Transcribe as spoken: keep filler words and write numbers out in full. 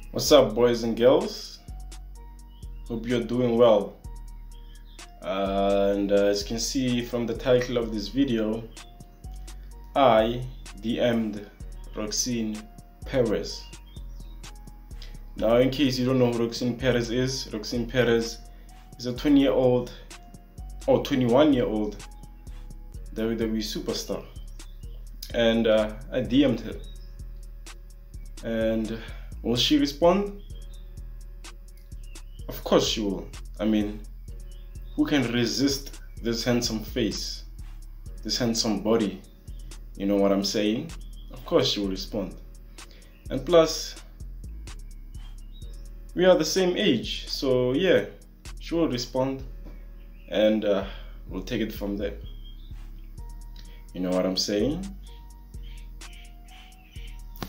What's up, boys and girls? Hope you're doing well. Uh, and uh, as you can see from the title of this video, I D M'd Roxanne Perez. Now, in case you don't know who Roxanne Perez is, Roxanne Perez is a twenty year old or twenty-one year old W W E Superstar, and uh, I D M'd her. And will she respond? Of course she will. I mean, who can resist this handsome face, this handsome body? You know what I'm saying? Of course she will respond. And plus, we are the same age, so yeah, she will respond, and uh, we'll take it from there. You know what I'm saying?